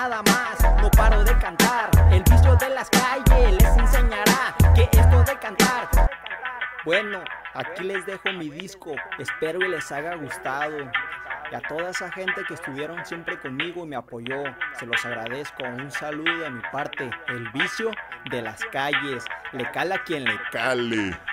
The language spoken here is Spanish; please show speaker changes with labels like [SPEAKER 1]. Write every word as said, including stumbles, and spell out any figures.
[SPEAKER 1] nada más, no paro de cantar. El vicio de las calles les enseñará que esto de cantar. Bueno, aquí les dejo mi disco, espero que les haya gustado. Y a toda esa gente que estuvieron siempre conmigo y me apoyó, se los agradezco. Un saludo de mi parte. El vicio de las calles, le cala a quien le
[SPEAKER 2] cale.